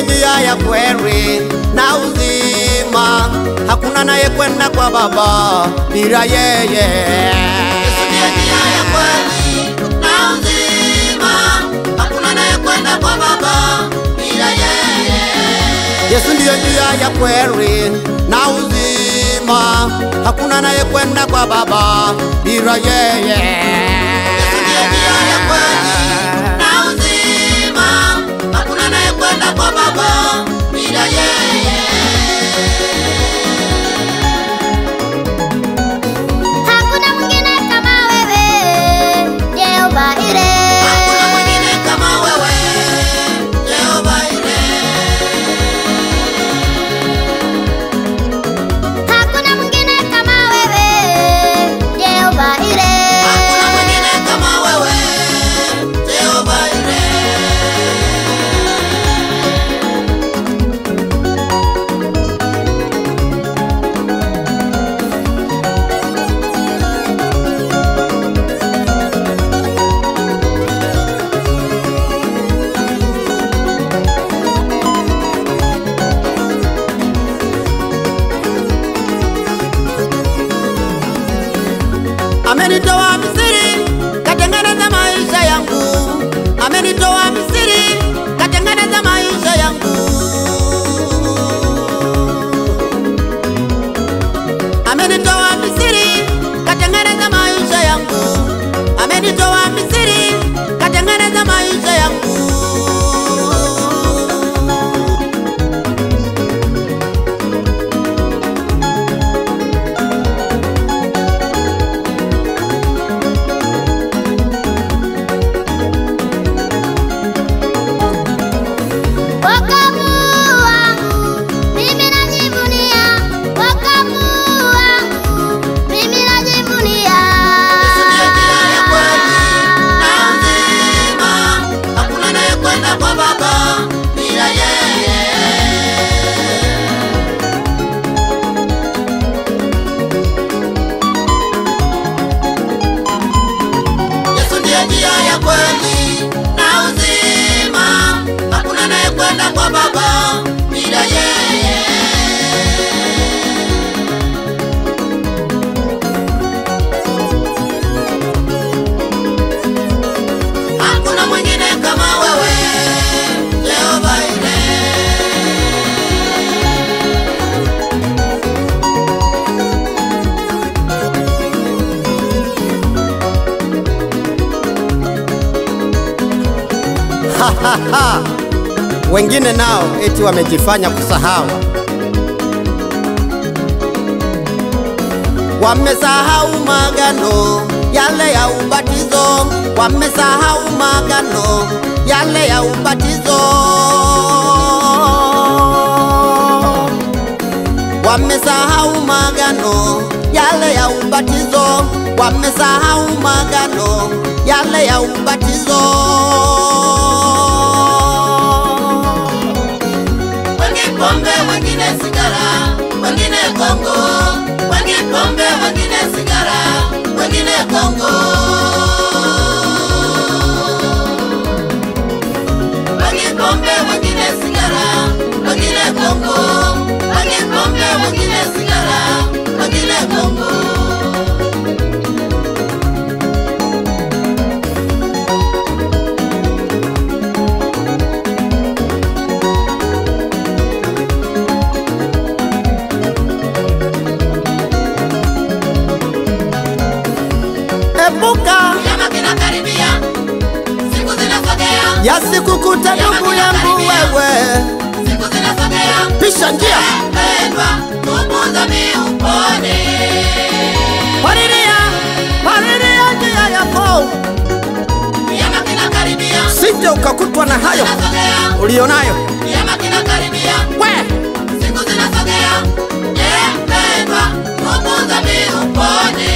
njia ya kweli na uzima, hakuna anayekwenda kwa Baba bila yeye. Yesu ndiye njia ya kweli na uzima, hakuna anayekwenda kwa Baba bila yeye. Yesu ndiye njia ya kweli na uzima, hakuna anayekwenda kwa Baba bila yeye. Yesu ndiye njia ya kweli na uzima, hakuna anayekwenda kwa Baba bila yeye. Hakuna mwingine kama wewe, Jehova Ire. Hakuna mwingine kama wewe, Jehova Ire. Hakuna mwingine kama wewe, Jehova Ire. Hakuna mwingine kama wewe, Jehova Ire. Amenitoa Misri, katengeneza maisha yangu. Amenitoa Misri, katengeneza maisha yangu. Amenitoa Misri, katengeneza maisha yangu. Amenitoa Misri, katengeneza maisha yangu. Wokovu wangu, mimi najivunia. Wokovu wangu, mimi najivunia. Yesu ndiye njia ya kweli na uzima, hakuna anayekwenda kwa Baba bila yeye. Yesu ndiye njia ya kweli na uzima, hakuna anayekwenda kwa Baba bila yeye. Hakuna mwingine kama wewe, Jehova Ire. Wengine nao eti wamejifanya kusahau. Wamesahau magano yale ya ubatizo. Wamesahau magano yale ya ubatizo. Wamesahau magano yale ya ubatizo. Wamesahau magano yale ya ubatizo. Wengine pombe, wengine sigara, wengine Kongo. Wengine pombe, wengine sigara, wengine Kongo. Wengine pombe, wengine sigara, wengine Kongo. Wengine pombe, wengine sigara, wengine Kongo. Epuka Kiyama kinakaribia, siku zinasogea. yasikukuta ndugu yangu wewe. Siku zinasogea. Pisha njia. Pendwa, tubu dhambi upone. Palilia njia yako, Kiyama kinakaribia, sije ukakutwa na hayo zinasogea. ulionayo. Kiyama kinakaribia, We siku zinasogea. Pendwa, tubu dhambi upone.